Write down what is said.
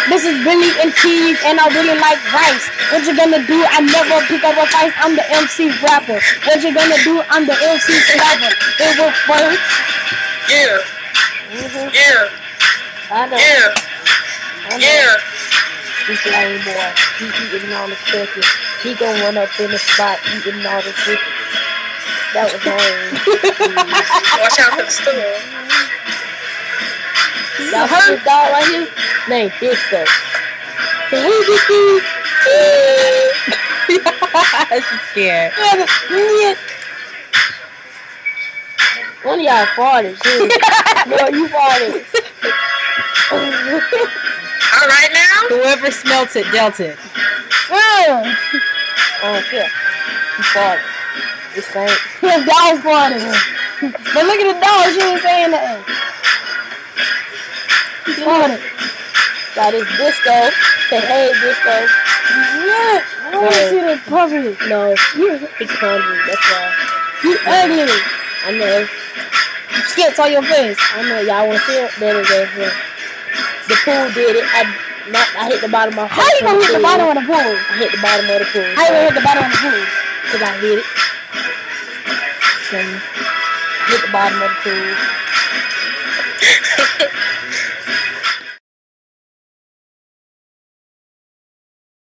This is Billy and Cheese, and I really like rice. What you gonna do? I never pick up a fight. I'm the MC rapper. What you gonna do? I'm the MC slapper. It will work. Yeah. Yeah. I know. Yeah. I know. Yeah. This lame boy, he eating all the cookies. He gon' run up in the spot eating all the cookies. That was lame. Watch out for the store. Y'all see this dog right here? Named Disco. Say, hey, Disco. She's scared. One of y'all farted too. No, you farted. All right now. Whoever smelt it dealt it. I don't care. He farted. It's fine. His dog farted. But look at the dog. She ain't saying nothing. He farted. Got his Disco. Say, hey, Disco. Yeah. I want to see the puppy. No. He clumsy. That's why. You ugly. I know. Skits on your face. I know. Y'all want to see it? There it goes. The pool did it. I hit the bottom of my pool. How you gonna hit the bottom of the pool? I hit the bottom of the pool. How you gonna hit the bottom of the pool? Because I hit it. Hit the bottom of the pool.